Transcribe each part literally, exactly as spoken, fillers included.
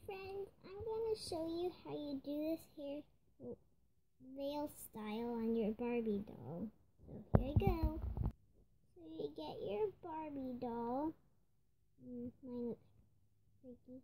friends, I'm going to show you how you do this hair veil style on your Barbie doll. So here you go. So you get your Barbie doll. Mm, mine looks freaky.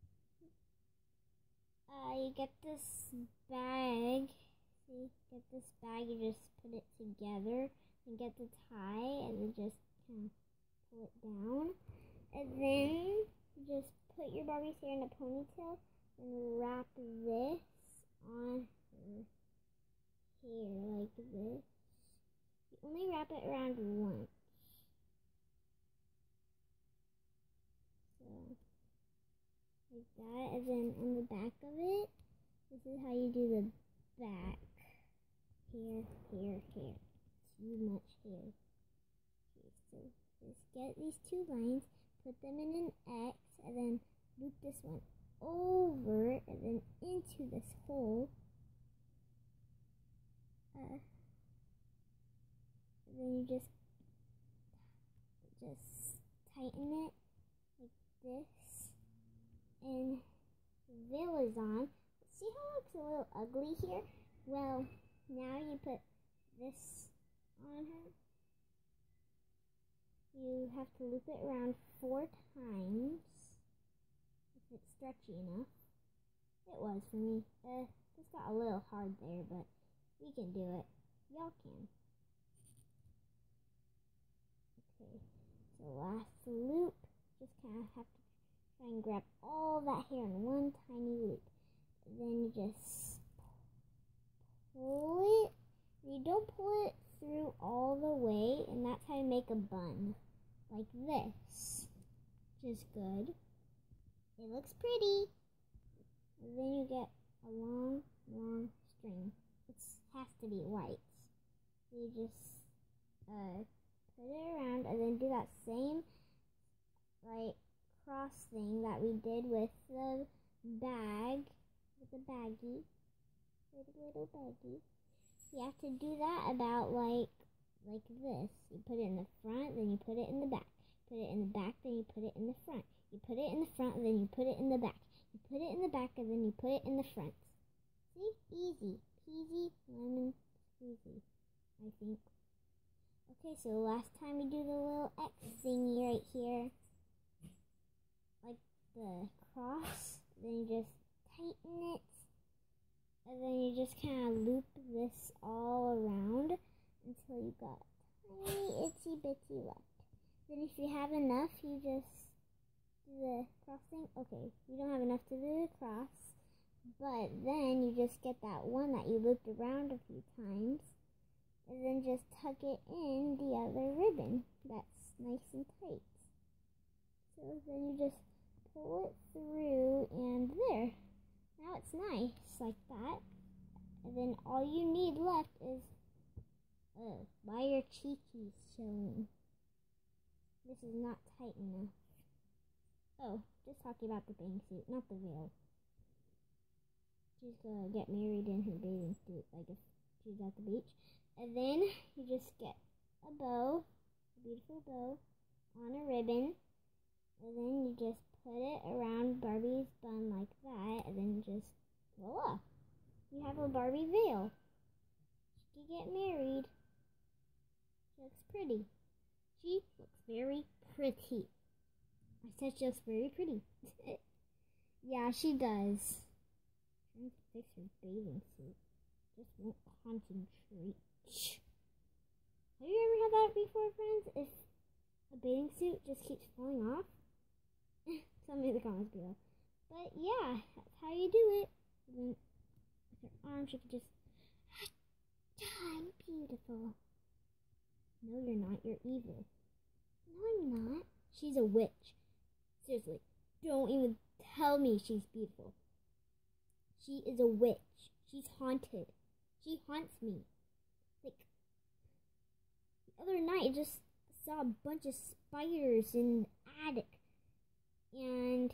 Uh, you get this bag. See, get this bag, you just put it together and get the tie and then just kind of pull it down. And then you just put your Barbie's hair in a ponytail and wrap this on her hair like this. You only wrap it around once. So, like that. And then on the back of it, this is how you do the back. Hair, hair, hair. Too much hair. Okay, so just get these two lines, put them in an X, and then loop this one over and then into this hole. Uh, and then you just just tighten it like this, and the veil is on. See how it looks a little ugly here? Well, now you put this on her. You have to loop it around four times if it's stretchy enough. It was for me. Uh, this got a little hard there, but we can do it. Y'all can. Okay, so last loop, just kind of have to try and grab all that hair in one tiny loop. And then you just pull it. You don't pull it through all the way, and that's how you make a bun. Like this. Which is good. It looks pretty. And then you get a long, long string. It has to be white. So you just uh, put it around and then do that same like cross thing that we did with the bag. With the baggie. Little, little baggie. You have to do that about like like this. You put it in the front, then you put it in the back. Put it in the back, then you put it in the front. You put it in the front, then you put it in the back. You put it in the back, and then you put it in the front. See? Easy. Peasy, lemon squeezy, I think. Okay, so last time we do the little X thingy right here. Like the cross. Then you just tighten it. And then you just kind of loop this all around until you got tiny itsy bitsy left. Then if you have enough, you just do the cross thing. Okay, you don't have enough to do the cross, but then you just get that one that you looped around a few times, and then just tuck it in the other ribbon that's nice and tight. So then you just pull it through, and there. Now it's nice like that. And then all you need left is, uh, why are your cheekies showing? This is not tight enough. Oh, just talking about the bathing suit, not the veil. She's gonna get married in her bathing suit, like if she's at the beach. And then you just get a bow, a beautiful bow, on a ribbon. And then you just put it around Barbie's bun like that, and then just, voila! You have a Barbie veil. She can get married. She looks pretty. She looks very pretty. I said she looks very pretty. Yeah, she does. Trying to fix her bathing suit. Just won't concentrate. Have you ever had that before, friends? If a bathing suit just keeps falling off? Tell me in the comments below. But yeah, that's how you do it. And then with her arms, she can just, I'm beautiful. No, you're not. You're evil. No, I'm not. She's a witch. Seriously, don't even tell me she's beautiful. She is a witch. She's haunted. She haunts me. Like, the other night, I just saw a bunch of spiders in the attic. And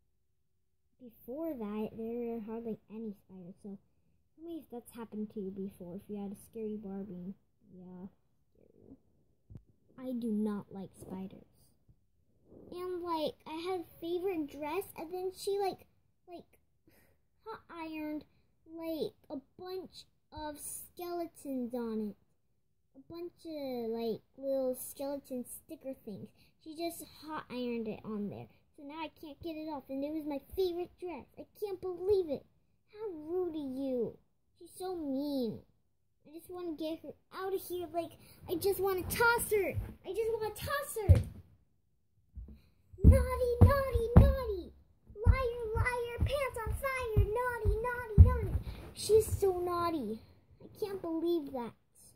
before that, there were hardly any spiders. So, tell me if that's happened to you before. If you had a scary Barbie. Yeah, scary. I do not like spiders. And, like, I had a favorite dress. And then she, like, like, hot ironed, like, a bunch of skeletons on it. A bunch of, like, little skeleton sticker things. She just hot ironed it on there. So now I can't get it off. And it was my favorite dress. I can't believe it. How rude of you. She's so mean. I just want to get her out of here. Like, I just want to toss her. I just want to toss her. Naughty, naughty, naughty. Liar, liar, pants on fire. Naughty, naughty, naughty. She's so naughty. I can't believe that.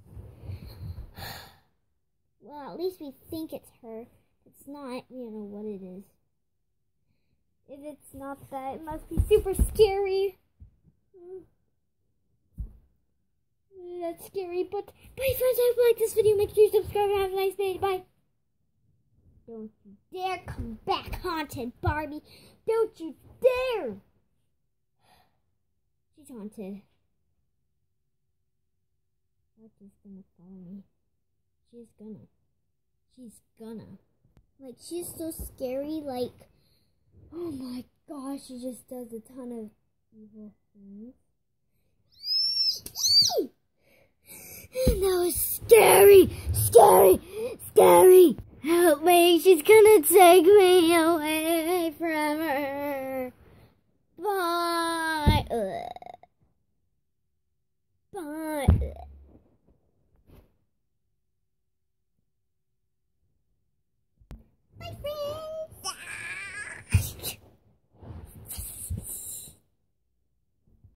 Well, at least we think it's her. If it's not, we don't know what it is. If it's not that, it must be super scary. That's scary, but bye friends, I hope you like this video. Make sure you subscribe and have a nice day. Bye. Don't you dare come back, haunted Barbie. Don't you dare. She's haunted. What is gonna follow me? She's gonna. She's gonna. Like, she's so scary, like, oh my gosh, she just does a ton of evil things. That was scary, scary, scary. Help me, she's gonna take me away from her. Bye. Ugh. Bye.